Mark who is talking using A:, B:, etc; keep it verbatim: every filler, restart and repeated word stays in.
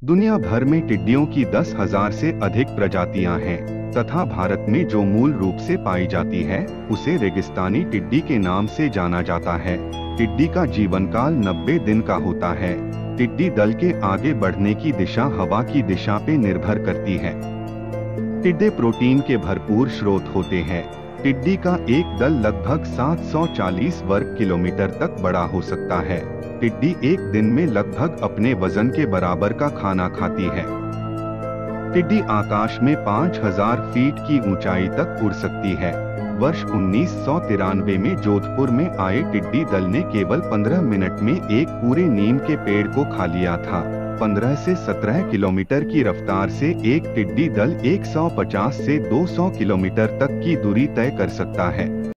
A: दुनिया भर में टिड्डियों की दस हज़ार से अधिक प्रजातियां हैं तथा भारत में जो मूल रूप से पाई जाती है उसे रेगिस्तानी टिड्डी के नाम से जाना जाता है। टिड्डी का जीवन काल नब्बे दिन का होता है। टिड्डी दल के आगे बढ़ने की दिशा हवा की दिशा पे निर्भर करती है। टिड्डे प्रोटीन के भरपूर स्रोत होते हैं। टिड्डी का एक दल लगभग सात सौ चालीस वर्ग किलोमीटर तक बड़ा हो सकता है। टिड्डी एक दिन में लगभग अपने वजन के बराबर का खाना खाती है। टिड्डी आकाश में पाँच हज़ार फीट की ऊंचाई तक उड़ सकती है। वर्ष उन्नीस सौ तिरानवे में जोधपुर में आए टिड्डी दल ने केवल पंद्रह मिनट में एक पूरे नीम के पेड़ को खा लिया था। पंद्रह से सत्रह किलोमीटर की रफ्तार से एक टिड्डी दल एक सौ पचास से दो सौ किलोमीटर तक की दूरी तय कर सकता है।